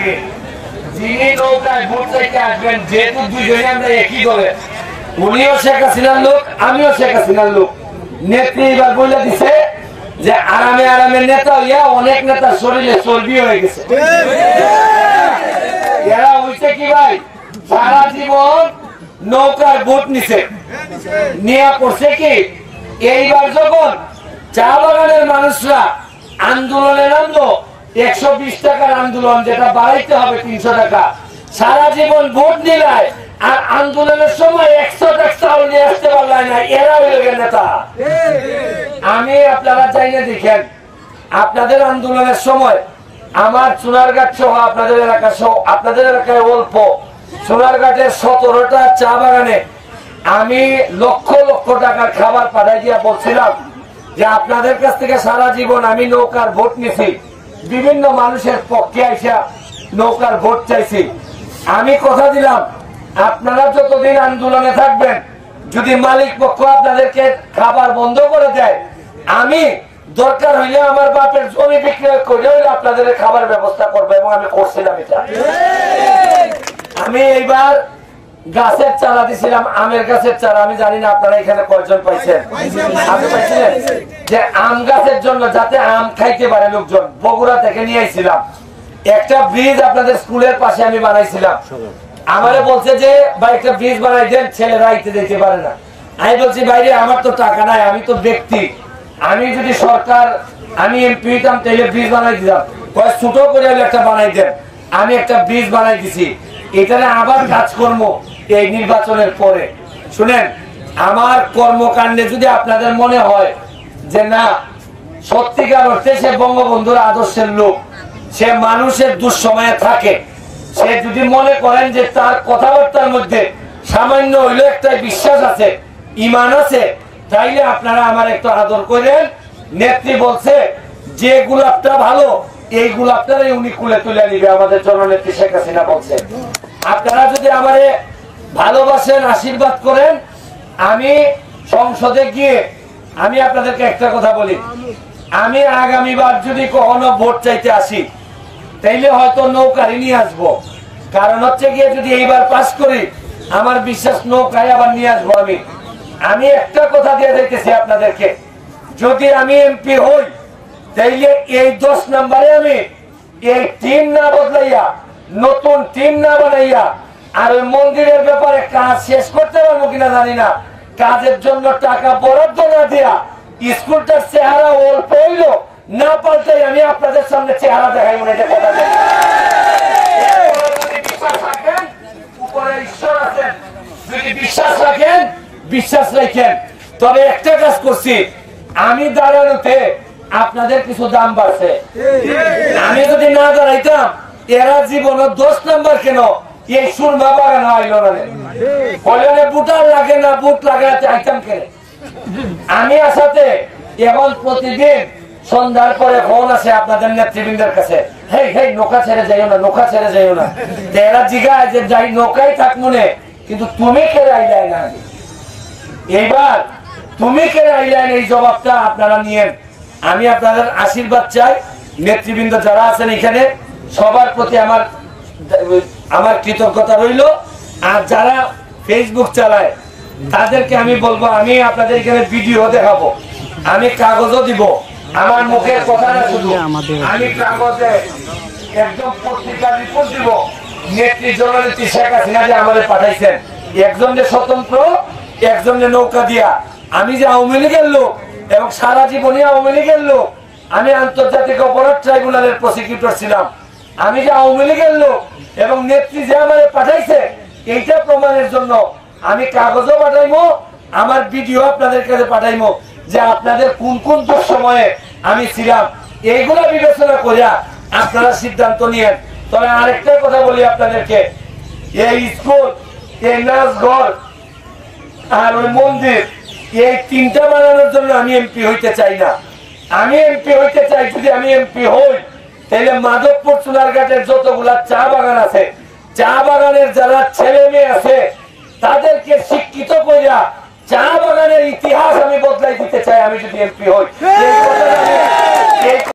আগে যিনি নৌকায় ভোট চাইতে আসবেন, যেহেতু দুজনে আমরা একই দলের, উনিও শেখ হাসিনার লোক, আমিও শেখ হাসিনার লোক। নেত্রী এবার বলে দিছে যে আরামে আরামে নেতা হইয়া অনেক নেতার শরীরে চর্বি হয়ে গেছে। এরা হইছে কি ভাই, সারা জীবন নৌকার ভোট নিছে, নিয়ে করছে কি, এইবার যখন চা বাগানের মানুষরা আন্দোলনে নামলো, 120 টাকার আন্দোলন যেটা বাড়াইতে হবে 300 টাকা, সারা জীবন ভোট নিলায় আর আন্দোলনের সময় 100 টাকা চাউল নিয়ে আসতে পারলাম না, এরা হইল নেতা। আমি আপনারা চাই না দেখেন, আপনাদের আন্দোলনের সময় আমার সোনারঘাট সহ আপনাদের এলাকা সহ, আপনাদের এলাকায় অল্প সোনারঘাটের 17টা চা বাগানে আমি লক্ষ লক্ষ টাকার খাবার পাঠাই দিয়া বলছিলাম যে আপনাদের কাছ থেকে সারা জীবন আমি নৌকার ভোট নিছি, বিভিন্ন মানুষের পক্ষে আইসা নৌকার ভোট চাইছি। আমি কথা দিলাম আপনারা যতদিন আন্দোলনে থাকবেন, যদি মালিক পক্ষ আপনাদেরকে খাবার বন্ধ করে দেয়, আমি দরকার হইলে আমার বাপের জমি বিক্রি করে হইলে আপনাদের খাবার ব্যবস্থা করবো, এবং আমি করছিলাম এটা। আমি এইবার গাছের চারা দিছিলাম, আমের গাছের চারা। আমি জানি না আপনারা এখানে কয়জন পাইছেন, আপনি পাইছিলেন? যে আম গাছের জন্য যাতে আম খাইতে পারে লোকজন, বগুড়া থেকে নিয়ে আইছিলাম। একটা ব্রিজ আপনাদের স্কুলের পাশে আমি বানাইছিলাম। আমারে বলছে যে ভাই একটা ব্রিজ বানাই দেন, ছেলেরা আইতে যেতে পারে না। আমি বলছি বাইরে আমার তো টাকা নাই, আমি তো ব্যক্তি, আমি যদি সরকার, আমি এমপি হইতাম তাহলে ব্রিজ বানাই দিতাম, ছোট করে একটা বানাই দেন। আমি একটা ব্রিজ বানাই দিছি, এখানে আবার কাজ করব এই নির্বাচনের পরে। শুনেন, আমার কর্মকাণ্ডে যদি আপনাদের মনে হয় যে না সত্যিকার অর্থে সে বঙ্গবন্ধুর আদর্শের লোক, সে মানুষের দুঃসময়ে থাকে, সে যদি মনে করেন যে তার কথাবার্তার মধ্যে সামান্য হইলে একটা বিশ্বাস আছে, ইমান আছে, তাইলে আপনারা আমার একটু আদর করেন। নেত্রী বলছে যে গোলাপটা ভালো, এই গোলাপটাই উনি কুলে তুলে নিবে, আমাদের জননেত্রী শেখ হাসিনা বলছে। আপনারা যদি আমারে ভালোবাসেন, আশীর্বাদ করেন, আমি সংসদে গিয়ে আমি আপনাদেরকে একটা কথা বলি, আমি আগামীবার যদি কখনো ভোট চাইতে আসি তাইলে হয়তো নৌকারি নিয়ে আসবো। কারণ হচ্ছে গিয়ে যদি এইবার পাস করি, আমার বিশ্বাস নৌকায় আবার নিয়ে আসবো। আমি একটা কথা দিয়ে দেখতেছি আপনাদেরকে, যদি আমি এমপি হই তাইলে এই 10 নম্বরে আমি এই টিম না বদলাইয়া, নতুন টিম না বানাইয়া, আর ওই মন্দিরের ব্যাপারে কাজ শেষ করতে পারবো কিনা জানি না, কাজের জন্য টাকা বরাদ্দ না দিয়া স্কুলটার চেহারা অল্প হইলো না পাল্টাই আমি আপনাদের সামনে চেহারা দেখাই মনে কথা বলি। উপরে ঈশ্বর আছেন, যদি বিশ্বাস রাখেন, বিশ্বাস রাখেন। তবে একটা কাজ করছি, আমি দাঁড়ানোতে আপনাদের কিছু দাম বাড়ছে। আমি যদি না দাঁড়াইতাম, এরা জীবনে 10 নম্বর কেন এই সুরমা বাগান আইল না, বলে বুটার লাগে না, বুট লাগে চাইতাম কেন। আমি আসাতে এখন প্রতিদিন সন্ধ্যার পরে ফোন আসে আপনাদের নেতৃবৃন্দের কাছে, হেই হেই নৌকা ছেড়ে যাইও না, নৌকা ছেড়ে যাইও না। এরা জিগায় যে যাই নৌকাই থাক মনে, কিন্তু তুমি কেড়ে আইলাই না। এইবার তুমি কেড়ে আইলাই না, এই জবাবটা আপনারা নিয়েন। আমি আপনাদের আশীর্বাদ চাই। নেতৃবৃন্দ যারা আছেন এখানে সবার প্রতি আমার কৃতজ্ঞতা রইল। আর যারা ফেসবুক চালায় তাদেরকে আমি বলবো, আমি আপনাদের এখানে ভিডিও দেখাবো, আমি কাগজও দিব, আমার মুখের কথা না শুধু, আমি কাগজে একদম পত্রিকার রিপোর্ট দিব। নেত্রী জননেত্রী শেখ হাসিনা যে আমাদের পাঠাইছেন, একজন যে স্বতন্ত্র, একজন যে নৌকা দিয়া। আমি যে আওয়ামী লীগের লোক এবং সারা জীবনই আওয়ামী লীগের লোক, আমি আন্তর্জাতিক অপরাধ ট্রাইব্যুনালের প্রসিকিউটর ছিলাম। আমি যে আওয়ামী লীগের লোক এবং নেত্রী যে আমাদের পাঠাইছে, এইটা প্রমাণের জন্য আমি কাগজও পাঠাইবো, আমার ভিডিও আপনাদের কাছে পাঠাইবো, যে আপনাদের কোন কোন দুঃসময়ে আমি ছিলাম। এইগুলা বিবেচনা করিয়া আপনারা সিদ্ধান্ত নিয়েন। তবে আরেকটা কথা বলি আপনাদেরকে, এই স্কুল, এই নাচ ঘর আর ওই মন্দির, এই 3টা বানানোর জন্য আমি এমপি হইতে চাই না। আমি এমপি হইতে চাই, যদি আমি এমপি হই তাহলে মাধবপুর সোনারঘাটের যতগুলা চা বাগান আছে, চা বাগানের যারা ছেলে মেয়ে আছে তাদেরকে শিক্ষিত কইরা চা বাগানের ইতিহাস আমি বদলাই দিতে চাই, আমি যদি এমপি হই।